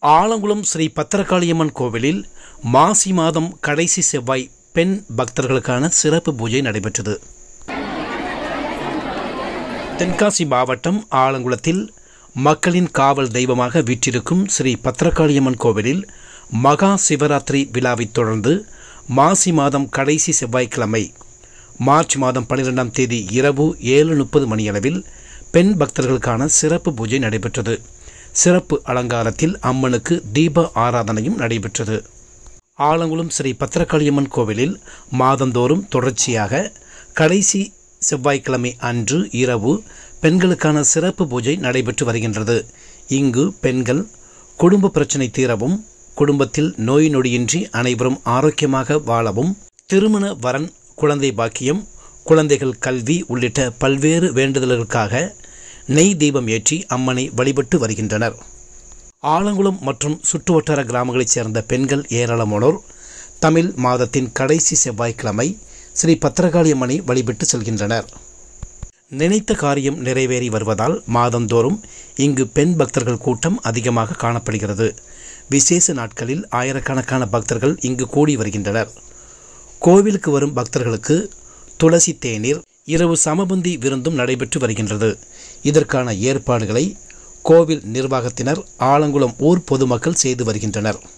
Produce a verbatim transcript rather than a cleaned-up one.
ஆலங்குளம் ஸ்ரீ பத்திரகாளியம்மன் கோவிலில் மாசி மாதம் கடைசி செவ்வாய் பெண் பக்தர்களுக்கான சிறப்பு பூஜை நடைபெற்றது. தென்காசி மாவட்டம் ஆலங்குளத்தில் மக்களின் காவல் தெய்வமாக வீற்றிருக்கும் ஸ்ரீ பத்திரகாளியம்மன் கோவிலில் மகா சிவராத்திரி விழாவைத் தொடர்ந்து மாசி மாதம் கடைசி செவ்வாய்க்கிழமை மார்ச் மாதம் பன்னிரெண்டாம் தேதி இரவு ஏழு முப்பது மணியளவில் பெண் பக்தர்களுக்கான சிறப்பு பூஜை நடைபெற்றது. சிறப்பு அலங்காரத்தில் அம்மனுக்கு தீப ஆராதனையும் நடைபெற்றது. ஆலங்குளம் ஸ்ரீ பத்திரகாளியம்மன் கோவிலில் மாதந்தோறும் தொடர்ச்சியாக கடைசி செவ்வாய்க்கிழமை அன்று இரவு பெண்களுக்கான சிறப்பு பூஜை நடைபெற்று வருகின்றது. இங்கு பெண்கள் குடும்ப பிரச்சனை தீரவும், குடும்பத்தில் நோய் நொடியின்றி அனைவரும் ஆரோக்கியமாக வாழவும், திருமண வரன், குழந்தை பாக்கியம், குழந்தைகள் கல்வி உள்ளிட்ட பல்வேறு வேண்டுதல்களுக்காக நெய் தீபம் ஏற்றி அம்மனை வழிபட்டு வருகின்றனர். ஆலங்குளம் மற்றும் சுற்றுவட்டார கிராமங்களைச் சேர்ந்த பெண்கள் ஏராளமானோர் தமிழ் மாதத்தின் கடைசி செவ்வாய்க்கிழமை ஸ்ரீ பத்திரகாளியம்மனை வழிபட்டு செல்கின்றனர். நினைத்த காரியம் நிறைவேறி வருவதால் மாதந்தோறும் இங்கு பெண் பக்தர்கள் கூட்டம் அதிகமாக காணப்படுகிறது. விசேஷ நாட்களில் ஆயிரக்கணக்கான பக்தர்கள் இங்கு கூடி வருகின்றனர். கோவிலுக்கு வரும் பக்தர்களுக்கு துளசி தேநீர், இரவு சமபந்தி விருந்தும் நடைபெற்று வருகின்றது. இதற்கான ஏற்பாடுகளை கோவில் நிர்வாகத்தினர், ஆலங்குளம் ஊர் பொதுமக்கள் செய்து வருகின்றனர்.